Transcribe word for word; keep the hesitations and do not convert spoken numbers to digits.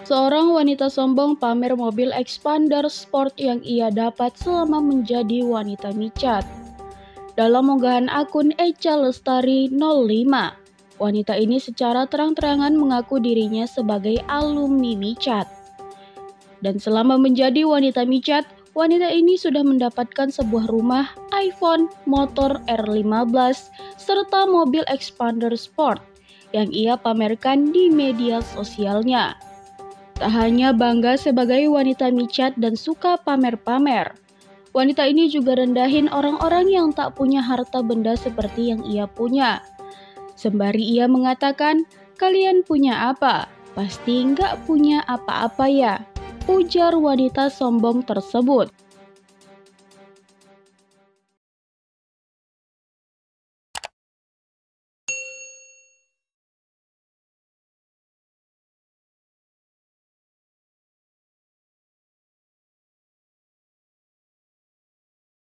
Seorang wanita sombong pamer mobil expander sport yang ia dapat selama menjadi wanita micat. Dalam unggahan akun Echa Lestari nol lima, wanita ini secara terang-terangan mengaku dirinya sebagai alumni micat. Dan selama menjadi wanita micat, wanita ini sudah mendapatkan sebuah rumah, iPhone, motor R lima belas, serta mobil expander sport yang ia pamerkan di media sosialnya. Tak hanya bangga sebagai wanita micat dan suka pamer-pamer, wanita ini juga rendahin orang-orang yang tak punya harta benda seperti yang ia punya. Sembari ia mengatakan, "Kalian punya apa? Pasti nggak punya apa-apa ya?" ujar wanita sombong tersebut.